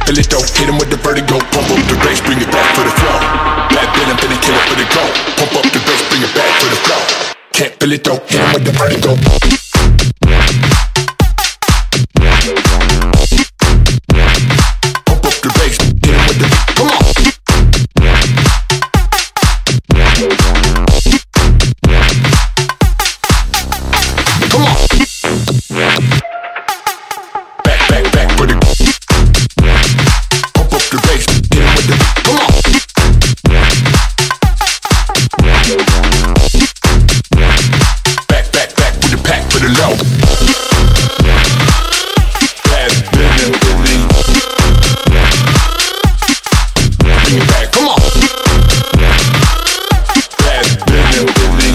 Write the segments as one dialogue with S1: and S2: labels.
S1: feel it though, hit him with the vertigo. Pump up the bass, bring it back for the flow. Bad Bill, I'm finna kill it for the go. Pump up the bass, bring it back for the flow. Can't feel it though, hit him with the vertigo. Pump up the bass, hit him with the, come on. Come on. Back for the, pump up the bass, hit him with the, come on. Back with the pack for the low. Bad Bill, Billy. Bring it back, come on. Bad Bill, Billy.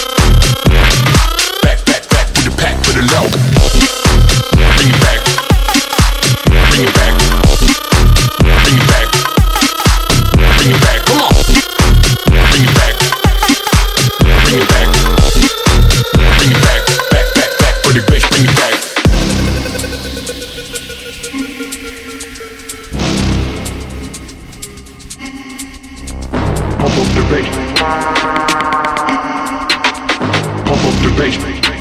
S1: Back with the pack for the low. Bring it back. Bring it back. Bring it back. Bring it back, come on. Bring it back. Bring it back. Bring it back. Back for the bass, bring it back. Pump up the bass. Pump up the bass.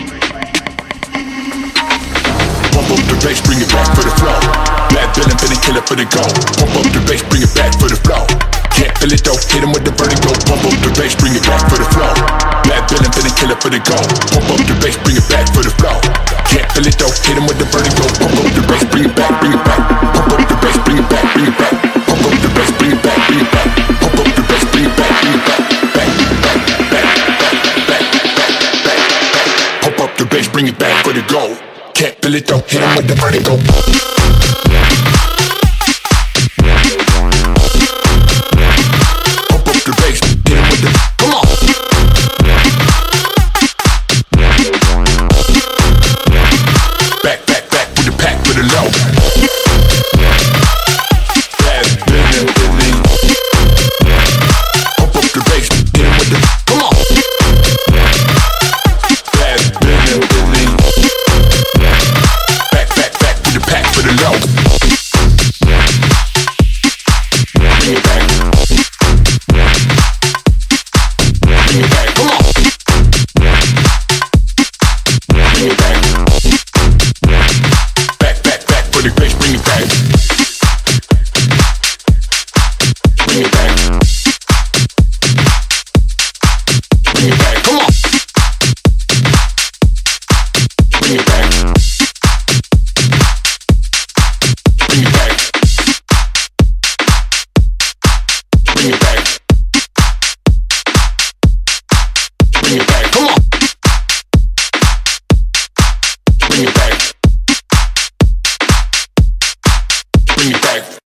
S1: Pump up the bass, bring it back for the flow. Bad Bill, I'm finna kill it for the go. Pump up the bass, bring it back for the flow. Can't feel it though, hit him with the vertigo. Pump up the bass, bring it back for the flow. Bad Bill, I'm finna kill it for the go. Pump up the bass, bring it back for the flow. Can't feel it though, hit him with the vertigo. Pump up the bass, bring it back, bring it back. Pump up the bass, bring it back, bring it back. Pump up the bass, bring it back, bring it back. Pump up the bass, bring it back, bring it back. Pump up the bass, bring it back for the go. Can't feel it though, hit him with the vertigo. Pump up the bass, hit him with the, come on. Back with the pack for the low. Bad Bill, Billy. Pump up the bass, hit him with the, come on. Bad Bill, Billy. Back with the pack for the low. Bring it back. Bring it back, come on. Bring it back. Back for the bass, bring it back. Bring it back. Bring it back, come on. Bring it back. Bring it back. Bring it back. Bring it back, come on. Bring it back.